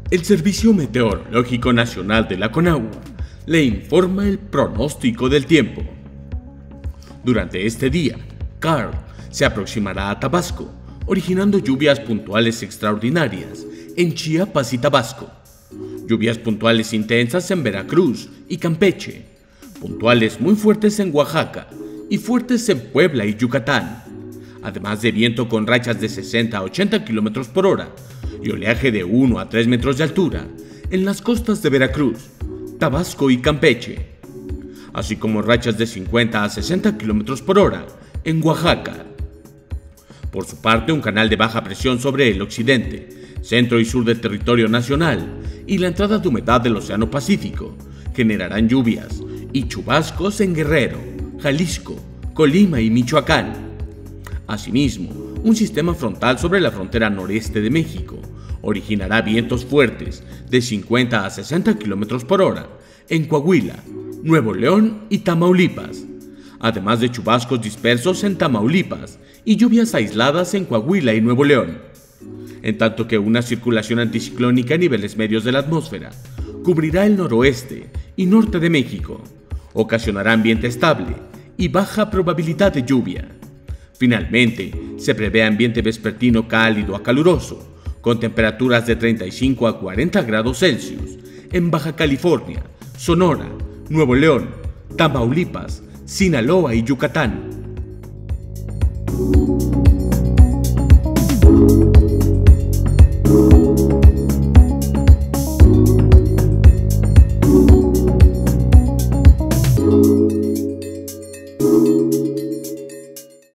El Servicio Meteorológico Nacional de la CONAGUA le informa el pronóstico del tiempo. Durante este día, Karl se aproximará a Tabasco, originando lluvias puntuales extraordinarias en Chiapas y Tabasco, lluvias puntuales intensas en Veracruz y Campeche, puntuales muy fuertes en Oaxaca y fuertes en Puebla y Yucatán, además de viento con rachas de 60 a 80 km por hora y oleaje de 1 a 3 metros de altura en las costas de Veracruz, Tabasco y Campeche, así como rachas de 50 a 60 km por hora en Oaxaca. Por su parte, un canal de baja presión sobre el occidente, centro y sur del territorio nacional y la entrada de humedad del Océano Pacífico generarán lluvias y chubascos en Guerrero, Jalisco, Colima y Michoacán. Asimismo, un sistema frontal sobre la frontera noreste de México originará vientos fuertes de 50 a 60 km por hora en Coahuila, Nuevo León y Tamaulipas, además de chubascos dispersos en Tamaulipas y lluvias aisladas en Coahuila y Nuevo León, en tanto que una circulación anticiclónica a niveles medios de la atmósfera cubrirá el noroeste y norte de México, ocasionará ambiente estable y baja probabilidad de lluvia. Finalmente, se prevé ambiente vespertino cálido a caluroso, con temperaturas de 35 a 40 grados Celsius en Baja California, Sonora, Nuevo León, Tamaulipas, Sinaloa y Yucatán.